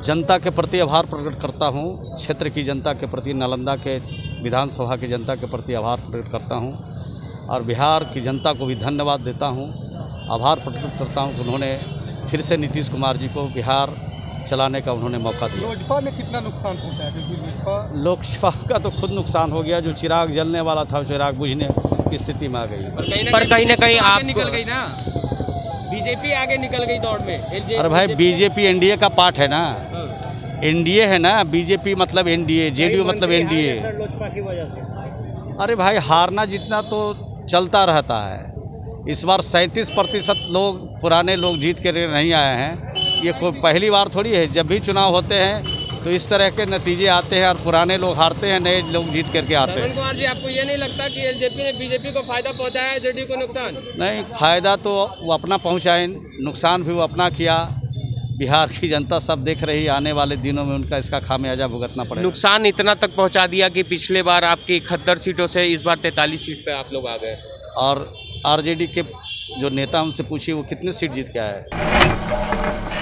जनता के प्रति आभार प्रकट करता हूँ, क्षेत्र की जनता के प्रति, नालंदा के विधानसभा की जनता के प्रति आभार प्रकट करता हूँ और बिहार की जनता को भी धन्यवाद देता हूँ, आभार प्रकट करता हूँ कि उन्होंने फिर से नीतीश कुमार जी को बिहार चलाने का उन्होंने मौका दिया। लोजपा ने कितना नुकसान पहुँचाया, क्योंकि लोजपा का तो खुद नुकसान हो गया, जो चिराग जलने वाला था चिराग बुझने की स्थिति में आ गई। पर कहीं ना कहीं आप निकल गई ना, बीजेपी आगे निकल गई दौड़ में। अरे भाई बीजेपी एनडीए का पार्ट है ना, एनडीए है ना, बीजेपी मतलब एनडीए, जेडीयू मतलब एनडीए। लोजपा की वजह से अरे भाई हारना जीतना तो चलता रहता है। इस बार 37% लोग, पुराने लोग जीत के नहीं आए हैं। ये कोई पहली बार थोड़ी है, जब भी चुनाव होते हैं तो इस तरह के नतीजे आते हैं और पुराने लोग हारते हैं, नए लोग जीत करके आते हैं। श्रवण कुमार जी, आपको ये नहीं लगता कि एलजेपी ने बीजेपी को फायदा पहुंचाया है, जेडीयू को नुकसान? नहीं, फायदा तो वो अपना पहुंचाए, नुकसान भी वो अपना किया। बिहार की जनता सब देख रही है, आने वाले दिनों में उनका इसका खामियाजा भुगतना पड़ेगा। नुकसान इतना तक पहुंचा दिया कि पिछले बार आपकी 71 सीटों से इस बार 43 सीट पे आप लोग आ गए। और आरजेडी के जो नेता, हमसे पूछिए वो कितने सीट जीत के आए।